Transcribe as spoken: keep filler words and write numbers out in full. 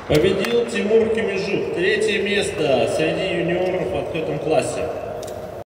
Победил Тимур Кемежук. Третье место среди юниоров в открытом классе.